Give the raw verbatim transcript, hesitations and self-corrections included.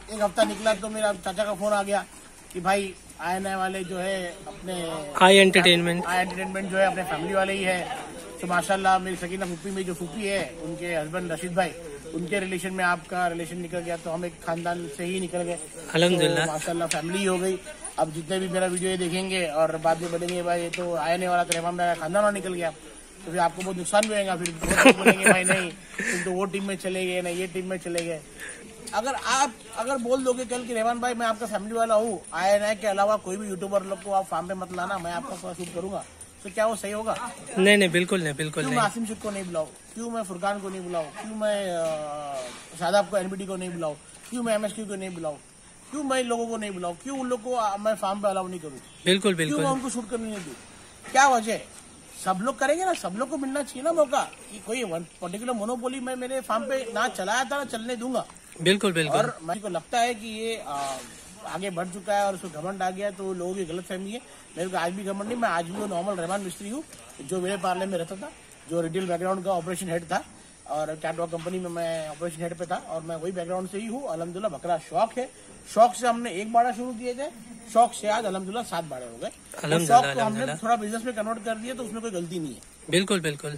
एक हफ्ता निकला तो मेरा चाचा का फोन आ गया कि भाई आई एन आई वाले जो है अपने आई एंटरटेनमेंट आई एंटरटेनमेंट जो है अपने फैमिली वाले ही है। तो माशाल्लाह मेरी सकीना फूफी में जो फूफी है उनके हस्बैंड रशीद भाई, उनके रिलेशन में आपका रिलेशन निकल गया, तो हम एक खानदान से ही निकल गए। अल्हम्दुलिल्लाह तो माशाल्लाह फैमिली हो गई। अब जितने भी मेरा वीडियो ये देखेंगे और बाद में बोलेंगे भाई ये तो आई एन ए वाला तो रहमान भाई खानदान वाला निकल गया, तो फिर आपको बहुत नुकसान भी होगा। फिर बोलेंगे भाई नहीं तुम तो वो टीम में चले गए, ना ये टीम में चले गए। अगर आप अगर बोल दोगे कल कि रहमान भाई मैं आपका फैमिली वाला हूँ, आई एन आई के अलावा कोई भी यूट्यूबर लोग को आप फार्म पे मत लाना, मैं आपका थोड़ा शूट करूंगा, तो क्या वो सही होगा? नहीं नहीं बिल्कुल नहीं, बिल्कुल क्यों नहीं। मैं आसिम शेख को नहीं बुलाऊं? क्यों मैं फुरकान को नहीं बुलाऊं? क्यों मैं शादाब को एनबीडी को नहीं बुलाऊं? क्यों मैं एमएसक्यू को नहीं बुलाऊं? क्यों मैं इन लोगों को नहीं बुलाऊं? क्यों उन लोग को मैं फार्म पे अलाउ नहीं करूँ? बिल्कुल क्यों बिल्कुल मैं उनको शूट करने नहीं दूं? क्या वजह है? सब लोग करेंगे ना, सब लोग को मिलना चाहिए ना मौका कि कोई पर्टिकुलर मोनोपोली मैं मेरे फार्म पे ना चलाया था ना चलने दूंगा। बिल्कुल बिल्कुल। और मेरे को लगता है कि ये आ, आगे बढ़ चुका है और उसको घमंड आ गया, तो लोगों की गलत फहमी है। मेरे को आज भी घमंड नहीं, मैं आज भी वो नॉर्मल रहमान मिस्त्री हूँ जो मेरे पार्ले में रहता था, जो रिटेल बैकग्राउंड का ऑपरेशन हेड था और कैटवॉक कंपनी में मैं ऑपरेशन हेड पे था, और मैं वही बैकग्राउंड से ही हूँ। अल्हम्दुलिल्लाह बकरा शौक है, शौक से हमने एक बाड़ा शुरू किए थे, शौक से आज अल्हम्दुलिल्लाह सात बाड़े हो गए। तो शौक को हमने थोड़ा बिजनेस में कन्वर्ट कर दिया, तो उसमें कोई गलती नहीं है। बिल्कुल बिल्कुल।